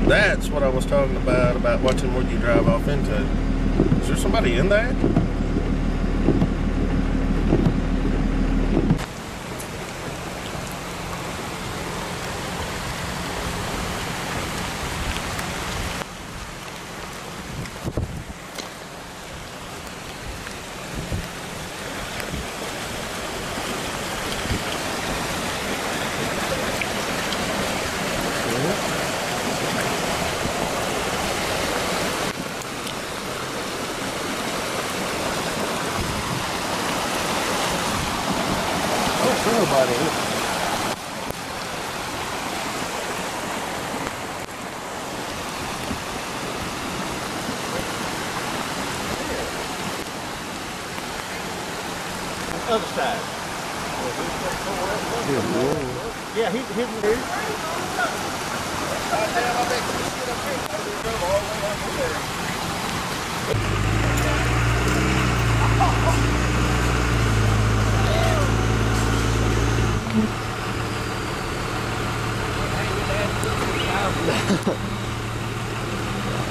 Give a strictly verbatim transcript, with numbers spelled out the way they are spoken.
That's what I was talking about, about watching what you drive off into. Is there somebody in there? Nobody. Other side. Yeah, he's hidden there.